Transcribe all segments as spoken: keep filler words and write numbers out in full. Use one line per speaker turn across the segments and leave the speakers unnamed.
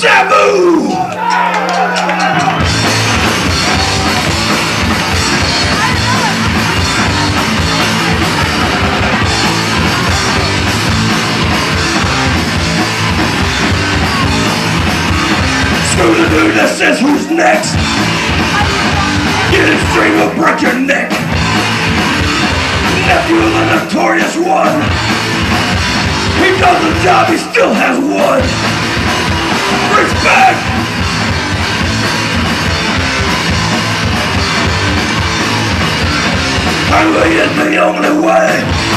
Sabu! Screw the dude that says who's next. Get his string will break your neck. Nephew of the notorious one. He does the job, he still has one. Respect! Hungry is the only way.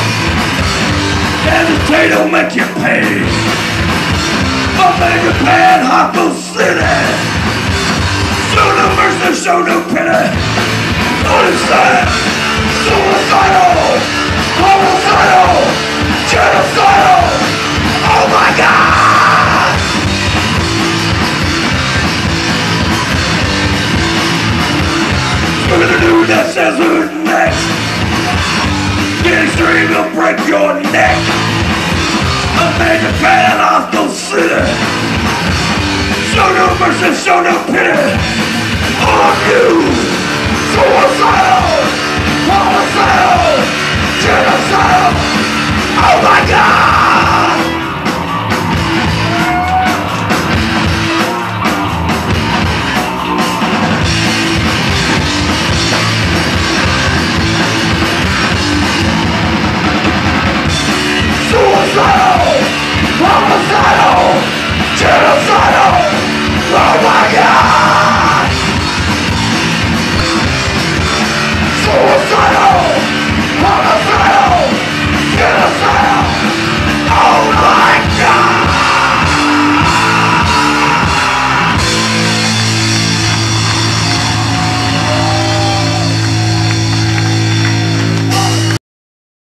Hesitate will make you pay. Up in Japan, Hako City. Show no mercy, show no pity. Unside, suicidal, homicidal, genocidal. Oh my God! Look at the dude that says who's next. Getting extreme will break your neck. Up in Japan, Hako City. Show no mercy, show no pity. All of you, suicidal, homicidal, genocidal. Oh my God!